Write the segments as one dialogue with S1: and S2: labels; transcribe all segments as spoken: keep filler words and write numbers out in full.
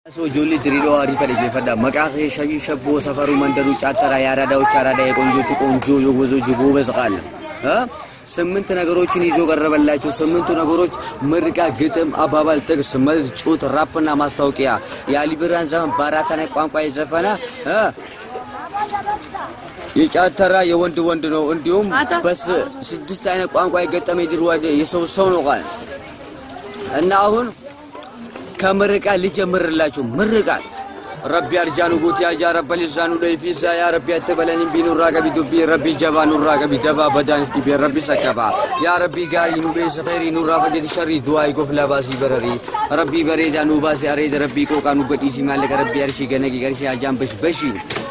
S1: سو جولي دريلو عارف اللي جفدا مكاخي شيء شبو سفرو مندرو چاترا يارادا وچارادا يقونجو چقونجو يوزو جبو بزقال ها سمنت ነገሮችን ይዞ ቀረበላችሁ ስምንቱ ነገሮች ምርቃ ግጥም አባባል ጥቅስ መልስ ጩት ራፕና ማስታወቂያ ያሊብራን ዘመን ባራታና ቋንቋ የዘፈና እ የጫተራ የወንድ ወንድ ነው እንዲሁም በስ ስድስት አይነት ቋንቋ የገጠመ ይድሩዋደ የሰው ሰው ነው ቃል እና አሁን كمرقة لجمر الله مرقات ربي أرجانو قوت يا جا رب لسانو ليفيزا يا ربي أتبلني بينو راقا بدوبي ربي جبانو راقا بدبا بدانس بي ربي سكبا يا ربي قاي نبيس خيري نورا فجد شري دعاي قفلا باسي برري ربي بريدا نوباسي أريد ربي كوكا نوبت إيسي مالك ربي أرشي غنقي غرشي عجام بش بشي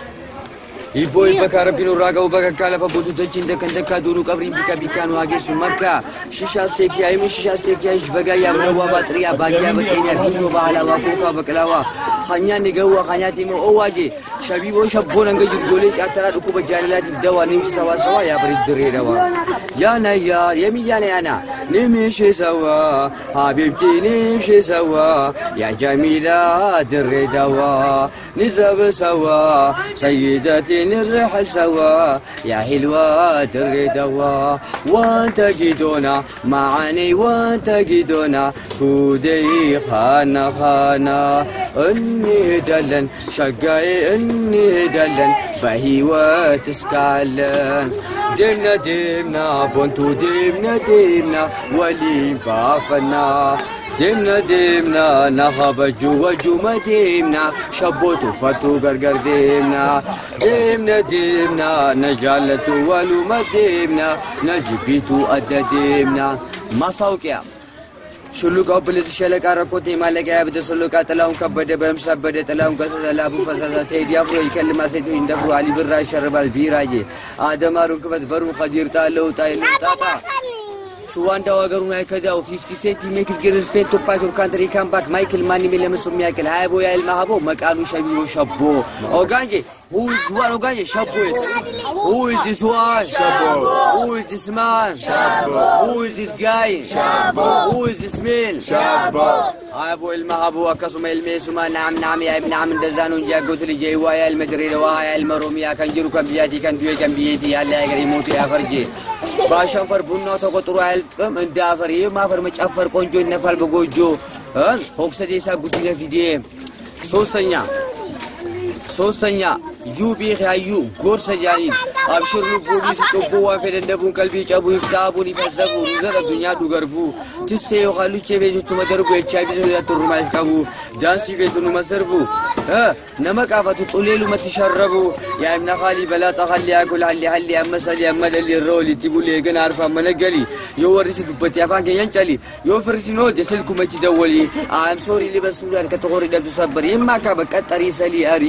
S1: Ibu ibu karab binu raga uba kakala fa butu dacin dekan dekan dulu kabrin bika bika nu age sumaka shisha steki ay mi shisha steki ay baga ya mwa batriya bagia bakenya binu bahala wa kuka baklawa khanya ni gawa khanya timo owaje shabibo shabbo nanga jirjole atara duku bajalati dawa ni sawa sawa ya bari dire dawa ya na ya yemi ya na ana nimi shi sawa habibti nimi shi sawa ya jamila dire dawa nizab sawa sayyidati نرحل سوا يا حلوة الردوا وانت جدونا معاني وانت جدونا كودي خانا خانا اني دلن شقاي اني دلن فهي وتسكالن دمنا دمنا بنتو دمنا دمنا ولي بافنا دمنا دمنا نخب جوا جوا دمنا شبوتو فتو غرغر دمنا دمنا دمنا نجالتو ولو ما دمنا نجبيتو أدى دمنا ما سوكيا شلوك أبلز شلك أركوتي مالك يا بدي سلوك أتلاهم كبدة بمسح بدة تلاهم كسر لابو فساد تيدي أفرو يكلم تيدو يندفرو علي برا شرب البيراجي آدم أروك بد برو قدير تالو تايلو تاتا شوان دواغرون هكذا و fifty cent makes girls fit to pack your country come back Michael Manny ملمسهم ياكل هاي ابو يا المهبو مكانو شبيو شبو اوغانجي who is one اوغانجي شبو who is this one شبو who is this man شبو who is this guy شبو who is this male شبو هاي ابو المهبو اكسم الميسما نعم نعم يا ابن عم دزانو جاكوت لي جيوا يا المدري ويا المروميا كان جيرو كان بياتي كان دوي كان بيتي يلا يا يموت يا فرجي باشفر بونا تقطرو القم اندافر ما فر مጨፈር ቆንጆ ይነፋል በጎጆ እ ሆክሰዴሳ ጉዲነ ቪዲዮ ሶስተኛ ሶስተኛ ዩቢ ያዩ ጎርሰጃኒ አብሽሩ ፖሊስ ጦቦ ዋፈደ እንደቡን ቀልቢ ጨቡ ይፍታቡን ይፈዘቡ ዘረ ዱንያ ዱገርቡ ትሴዮ ኻሉቼ ቤቱ መደርጎ ኤችአይቪ ዘያቱሩ ማይካቡ ዳንሲ ቤቱኑ መስርቡ እ ነመቃፈቱ ጦሌሉ መትሸረቡ ያምና ኻሊ በላ ተኻሊ ያኩል ሐሊ ሐሊ አመሰል ያመደል ይሮል ይቲቡል የገና አርፋ መነገሊ የወርስ ዱበት ያፋን ገያንጨሊ የወፍርሲኖ ደስልኩ መች ደወሊ አም ሶሪ ሊበሱላን ከተቆሪ ደብዱ ሰበር የማካ በቀጠሪ ሰሊ አሪ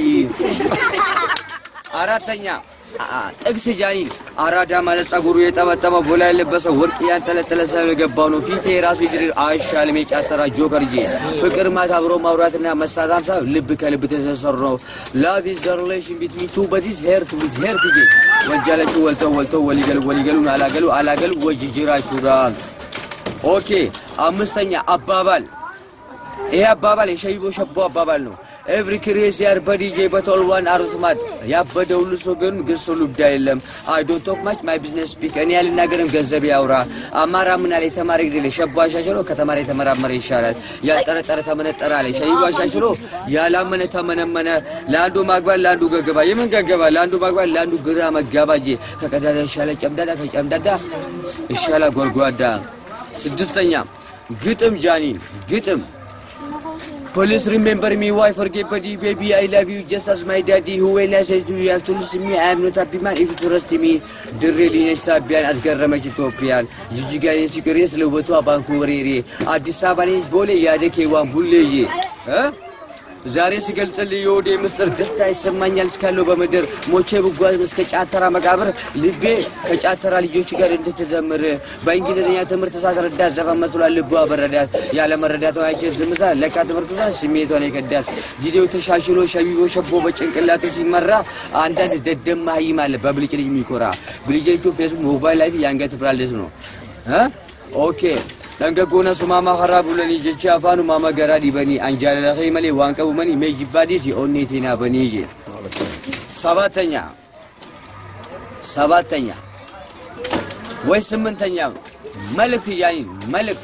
S1: አራተኛ ጥቅስ ጃኒ አራዳ ማለት ጸጉሩ የጠመጠመ ቦላ ያለበሰ ወርቅ ያንጠለጠለ ሰው የገባው ነው ፊቴ ራሱ ይድር አይሻልም የጫተራ ጆከርጂ ፍቅር ማታ አብሮ ማውራትና መሳሳም ሳብ ልብ ከልብ ተሰሰር ነው love is the relation between two bodies hair to his hair dige ወንጀለቹ ወልተው ወልተው ወሊገሉ ወሊገሉ አላገሉ አላገሉ ወጅጅራቹራ ኦኬ አምስተኛ አባባል ይሄ አባባል የሸይቦ ሸቦ አባባል ነው every crazy everybody j but all one arthmat ያበደው ልሶ ግን ግስሉ ዳይለም I don't talk much my business speak እኔ ያልናገርም ገንዘብ ያውራ አማራ ምን አለ ተማሪ ግለ ሸባሻሽሎ ከተማሪ ተመራመረ ይሻላል ያጠረጠረ ተመነጠራ አለ ሸይባሻሽሎ ያላመነ ተመነመነ ላንዱ ማግባል ላንዱ ገገባ የምን ገገባ ላንዱ ማግባል ላንዱ ግራ መጋባጂ ከቀዳዳ ይሻለ ጨምዳዳ ከጨምዳዳ ይሻላ ጎርጓዳ ስድስተኛ ግጥም ጃኒ ግጥም Police remember me, why forget buddy, baby, I love you just as my daddy. Who will I say to you, you have to listen to me, I am not happy man, if you trust me. The really next Sabian as Garramach Ethiopian. Jijiga in Sicurious Loboto Bankuriri. Addis Ababa Bole Yadeke one bully. Huh? ዛሬ ሲገልጽልኝ ወደ ምስጥር ደስታ ይሰማኛል ስካለው በመደር ሞቼ ብጓዝ እስከ ጫተራ መቃብር ልቤ ከጫተራ ልጆች ጋር እንድትዘምር በእንግሊዝኛ ትምህርት ሳትረዳ ዘፈን መስሏል ልቧ በረዳት ያለ መረዳቷ አይቼ ዝምታ ለካ ትምህርቱ ስሜቷን ይከዳት ጊዜው ተሻሽሎ ሸቢቦ ሸቦ በጭንቅላቱ ሲመራ አንዳንድ ደደማ ይማል በብልጭ ልጅ የሚኮራ ብልጭቹ ፌስቡክ ሞባይል ላይ ያንገት ብራለስ ነው እ ኦኬ Nangagona sumama harabulani jecha afanu mama garadi bani anjala khimali wankabu mani mejibadi si onnitina bani je sabatanya sabatanya ወይ ስምንተኛ መልእክት ያይ መልእክት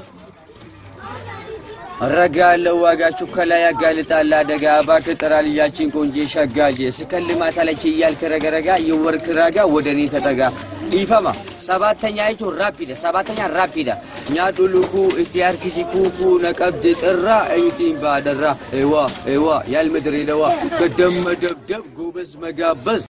S1: ረጋለው ዋጋችሁ ከላይ ያጋልጣል አደጋ ባከተራል ያቺን ቆንጆ ሸጋጄ ስከልማት አለች ያልከረገረጋ የወርክ ራጋ ወደኔ ተጠጋ ይፈማ ሰባተኛ አይቶ ራፒዳ ሰባተኛ ራፒዳ ኛዱሉኩ ኢቲአር ኪጂኩኩ ነቀብድ ጥራ አይቲን ባደራ ኤዋ ኤዋ ያልምድር ይለዋ ከደም መደብደብ ጎበዝ መጋበዝ